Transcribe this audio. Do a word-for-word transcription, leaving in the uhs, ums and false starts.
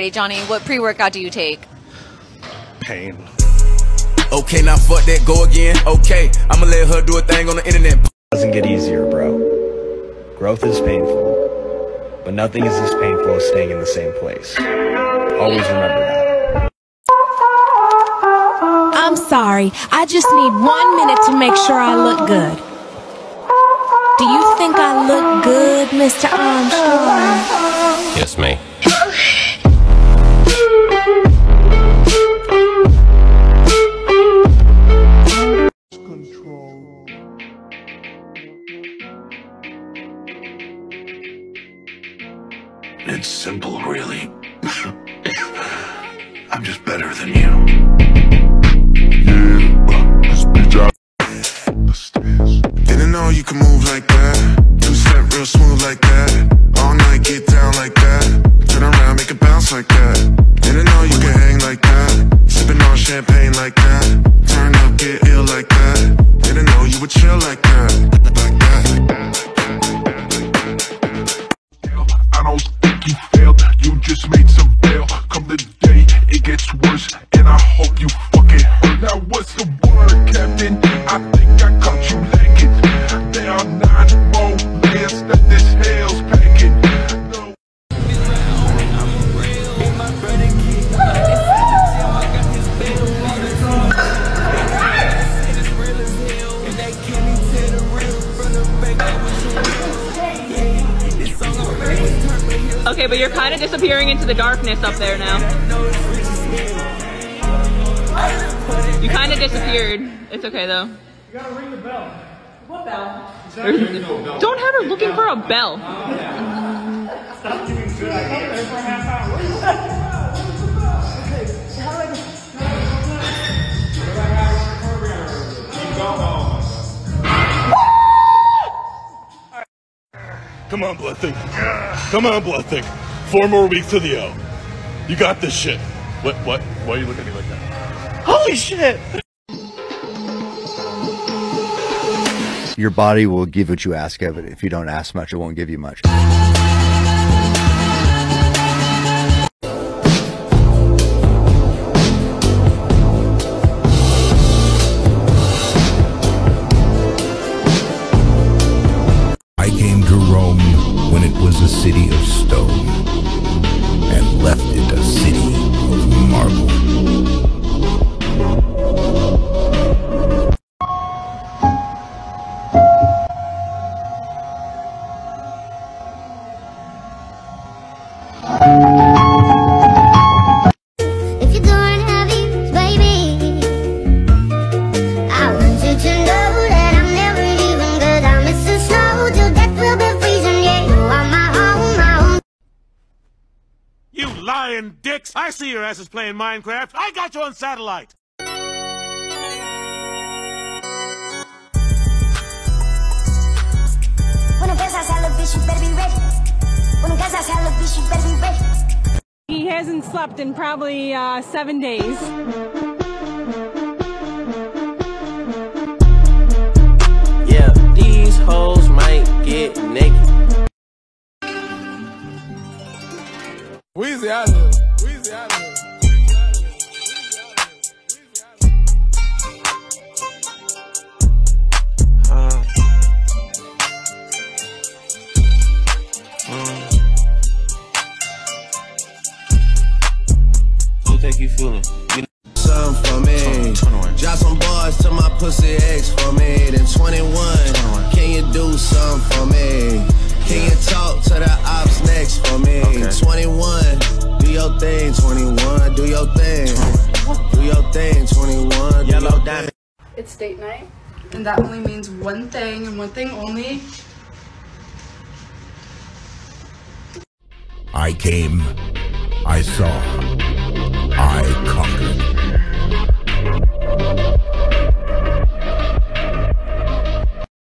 Alrighty, Johnny, what pre-workout do you take? Pain. Okay, now fuck that, go again. Okay, I'ma let her do a thing on the internet. Doesn't get easier, bro. Growth is painful, but nothing is as painful as staying in the same place. Always remember that. I'm sorry, I just need one minute to make sure I look good. Do you think I look good, Mister Armstrong? Yes, me. It's simple, really. I'm just better than you. Yeah, this bitch out. Didn't know you could move like that. Two step real smooth like that. All night get down like that. Turn around, make it bounce like that. Didn't know you could hang like that. Sipping on champagne like that. Turn up, get ill like that. Didn't know you would chill like that. Like that. I don't think you failed. You just made some bail. Come the day, it gets worse, and I hope you fucking hurt. Now what's the word, Captain? I think I caught you lacking. There are nine more layers that this hell's packing. No. Okay, but you're kind of disappearing into the darkness up there now. You kind of disappeared. It's okay though. You gotta ring the bell. What bell? Don't have her looking for a bell. Stop doing good. I come there for a half hour. Where's the bell? Where's the bell? Okay, how do I go? Come on, Blood Thing. Come on, Blood Thing. Four more weeks to the O. You got this shit. What? What? Why are you looking at me like that? Holy shit! Your body will give what you ask of it. If you don't ask much, it won't give you much. I came to Rome when it was a city of stone, and left it a city of marble. If you're doing heavy, baby, I want you to know that I'm never leaving, 'cause I miss the snow till death will be freezing. Yeah, you are my home, my home. You lying dicks! I see your asses playing Minecraft. I got you on satellite. When I guess I said, look, bitch, you better be ready. When I guess I said, look, bitch, you better be ready. He hasn't slept in probably uh, seven days. Yeah, these hoes might get naked. Weezy out of here. Weezy out of here. Uh, um, who think you feeling? You Something for me. Drop some bars to my pussy ex for me. Then twenty-one. Can you do something for me? Can you talk to the ops next for me? Okay. twenty-one. Do your thing, twenty-one. Do your thing. Do your thing, twenty-one. Yellow diamond. It's date night, and that only means one thing and one thing only. I came, I saw, I conquered.